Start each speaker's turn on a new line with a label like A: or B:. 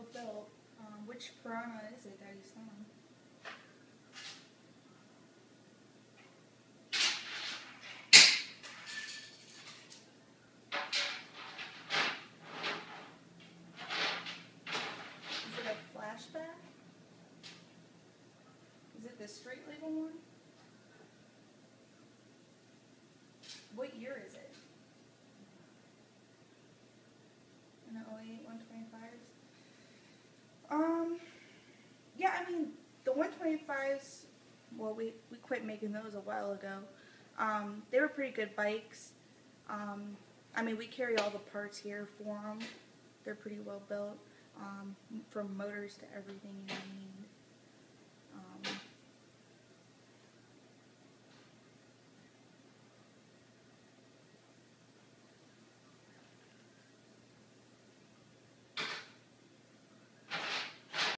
A: built. Which Piranha is it that he's selling? Is it a flashback? Is it the street legal one? What year is it? An 08 125s? Yeah, I mean, the 125s, well, we quit making those a while ago. They were pretty good bikes. I mean, we carry all the parts here for them. They're pretty well built, from motors to everything you need.